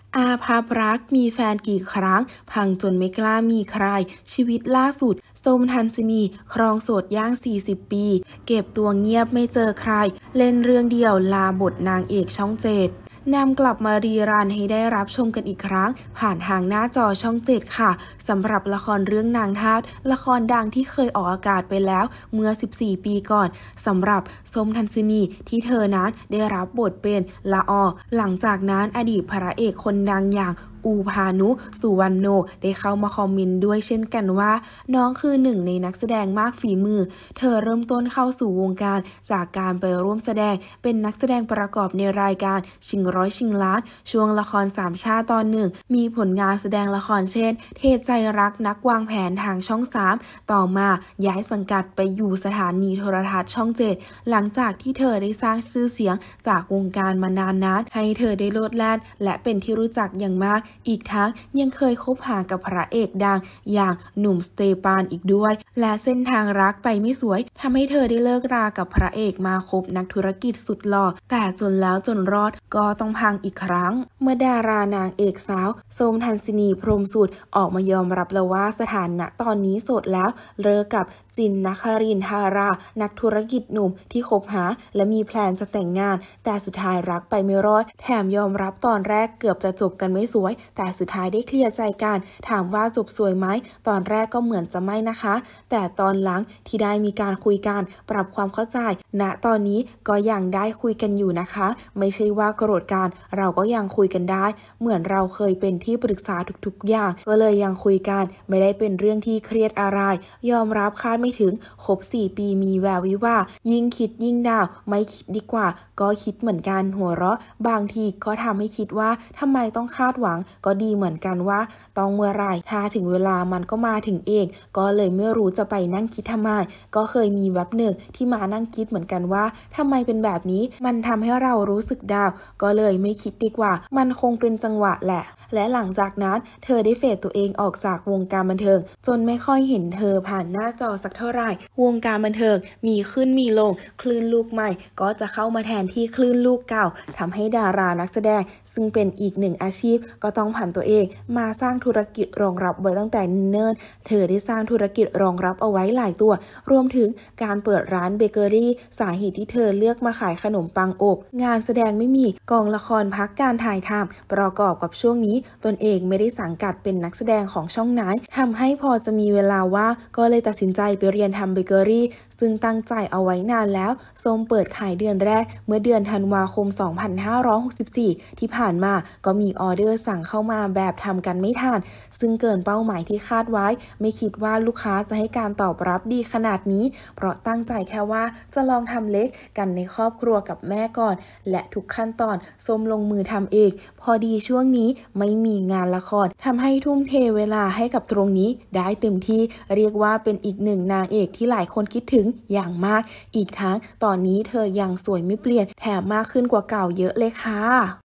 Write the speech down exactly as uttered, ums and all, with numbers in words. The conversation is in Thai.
อาภัพรักมีแฟนกี่ครั้งพังจนไม่กล้ามีใครชีวิตล่าสุดส้มทันสนีครองโสดย่างสี่สิบปีเก็บตัวเงียบไม่เจอใครเล่นเรื่องเดียวลาบทนางเอกช่องเจ็ดนำกลับมารีรันให้ได้รับชมกันอีกครั้งผ่านทางหน้าจอช่องเจ็ดค่ะสำหรับละครเรื่องนางทาสละครดังที่เคยออกอากาศไปแล้วเมื่อสิบสี่ปีก่อนสำหรับส้มทันสนีที่เธอนั้นได้รับบทเป็นละออหลังจากนั้นอดีตพระเอกคนดังอย่างอูพานุสุวรรณโนได้เข้ามาคอมเมนต์ด้วยเช่นกันว่าน้องคือหนึ่งในนักแสดงมากฝีมือเธอเริ่มต้นเข้าสู่วงการจากการไปร่วมแสดงเป็นนักแสดงประกอบในรายการชิงร้อยชิงล้านช่วงละครสามชาติตอนหนึ่งมีผลงานแสดงละครเช่นเทใจรักนักวางแผนทางช่องสามต่อมาย้ายสังกัดไปอยู่สถานีโทรทัศน์ช่องเจ็ดหลังจากที่เธอได้สร้างชื่อเสียงจากวงการมานานนักให้เธอได้โลดแล่นและเป็นที่รู้จักอย่างมากอีกทั้งยังเคยคบหากับพระเอกดังอย่างหนุ่มสเตปานอีกด้วยและเส้นทางรักไปไม่สวยทำให้เธอได้เลิกรากับพระเอกมาคบนักธุรกิจสุดหล่อแต่จนแล้วจนรอดก็ต้องพังอีกครั้งเมื่อดารานางเอกสาวส้มทันสนีพรหมสุดออกมายอมรับแล้วว่าสถานะตอนนี้โสดแล้วเลิกกับจินนครินทารานักธุรกิจหนุ่มที่คบหาและมีแพลนจะแต่งงานแต่สุดท้ายรักไปไม่รอดแถมยอมรับตอนแรกเกือบจะจบกันไม่สวยแต่สุดท้ายได้เคลียร์ใจกันถามว่าจบสวยไหมตอนแรกก็เหมือนจะไม่นะคะแต่ตอนหลังที่ได้มีการคุยกันปรับความเข้าใจณตอนนี้ก็ยังได้คุยกันอยู่นะคะไม่ใช่ว่าโกรธกันเราก็ยังคุยกันได้เหมือนเราเคยเป็นที่ปรึกษาทุกๆอย่างก็เลยยังคุยกันไม่ได้เป็นเรื่องที่เครียดอะไรยอมรับคาดไม่ถึงครบสี่ปีมีแวววิว่ายิ่งคิดยิ่งดาวไม่คิดดีกว่าก็คิดเหมือนกันหัวเราะบางทีก็ทำให้คิดว่าทำไมต้องคาดหวังก็ดีเหมือนกันว่าต้องเมื่อไรถ้าถึงเวลามันก็มาถึงเองก็เลยไม่รู้จะไปนั่งคิดทำไมก็เคยมีแวบหนึ่งที่มานั่งคิดเหมือนกันว่าทำไมเป็นแบบนี้มันทำให้เรารู้สึกดาวก็เลยไม่คิดดีกว่ามันคงเป็นจังหวะแหละและหลังจากนั้นเธอได้เฟดตัวเองออกจากวงการบันเทิงจนไม่ค่อยเห็นเธอผ่านหน้าจอสักเท่าไหร่วงการบันเทิงมีขึ้นมีลงคลื่นลูกใหม่ก็จะเข้ามาแทนที่คลื่นลูกเก่าทำให้ดารานักแสดงซึ่งเป็นอีกหนึ่งอาชีพก็ต้องผันตัวเองมาสร้างธุรกิจรองรับไว้ตั้งแต่เนิ่นเธอได้สร้างธุรกิจรองรับเอาไว้หลายตัวรวมถึงการเปิดร้านเบเกอรี่สาเหตุที่เธอเลือกมาขายขนมปังอบงานแสดงไม่มีกองละครพักการถ่ายทำประกอบกับช่วงนี้ตนเองไม่ได้สังกัดเป็นนักแสดงของช่องไหนทำให้พอจะมีเวลาว่างก็เลยตัดสินใจไปเรียนทำเบเกอรี่ซึ่งตั้งใจเอาไว้นานแล้วส้มเปิดขายเดือนแรกเมื่อเดือนธันวาคมสองพันห้าร้อยหกสิบสี่ที่ผ่านมาก็มีออเดอร์สั่งเข้ามาแบบทำกันไม่ทันซึ่งเกินเป้าหมายที่คาดไว้ไม่คิดว่าลูกค้าจะให้การตอบรับดีขนาดนี้เพราะตั้งใจแค่ว่าจะลองทำเล็กกันในครอบครัวกับแม่ก่อนและทุกขั้นตอนส้มลงมือทำเองพอดีช่วงนี้ไม่มีงานละครทำให้ทุ่มเทเวลาให้กับตรงนี้ได้เต็มที่เรียกว่าเป็นอีกหนึ่งนางเอกที่หลายคนคิดถึงอย่างมากอีกทั้งตอนนี้เธอยังสวยไม่เปลี่ยนแถมมากขึ้นกว่าเก่าเยอะเลยค่ะ